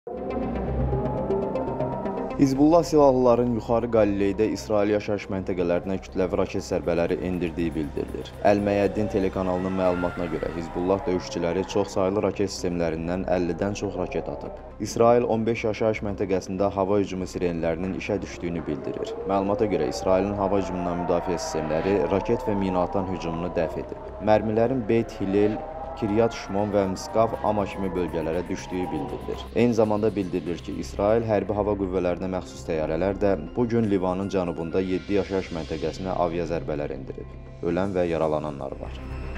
Hizbullah silahlıların Yuxarı Qalileydə İsrail yaşayış məntəqələrinə kütləvi raket zərbələri endirdiyi bildirilir. Əl-Məyəddin telekanalının məlumatına görə Hizbullah döyüşçüləri çoxsaylı raket sistemlərindən 50-dən çox raket atıb. İsrail 15 yaşayış məntəqəsində hava hücumu sirenlərinin işə düşdüyünü bildirir. Məlumata görə İsrailin hava hücumundan müdafiə sistemləri raket və minaatan hücumunu dəf edib. Mərmilərin Beyt Hillel, Kiryat Şmon və Miskav Amma kimi bölgələrə düşdüyü bildirilir. Eyni zamanda bildirilir ki, İsrail hərbi hava qüvvələrinə məxsus təyyarələr də bu gün Livanın cənubunda 7 yaşayış məntəqəsinə aviazərbələr endirib. Ölən və yaralananlar var.